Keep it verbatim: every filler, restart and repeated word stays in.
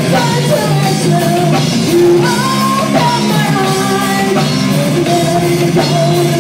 You open my eyes, and there you go.